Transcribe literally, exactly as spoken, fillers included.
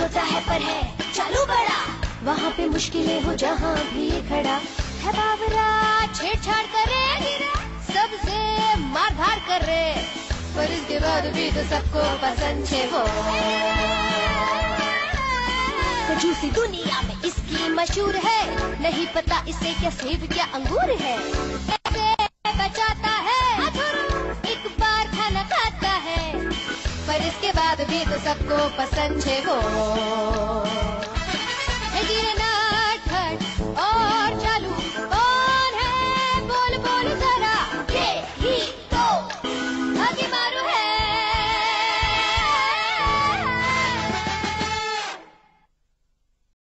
छोटा है पर है चालू बड़ा, वहाँ पे मुश्किलें हो जहाँ भी ये खड़ा है बावरा, छेड़छाड़ करे सबसे मारधाड़ करे, पर इसके बाद भी तो सबको पसंद है वो। कंजूसी दुनिया में इसकी मशहूर है, नहीं पता इसे क्या सेब क्या अंगूर है, कैसे बचाता है एक बार खाना खाता है, पर इसके बाद भी तो सबको पसंद है वो।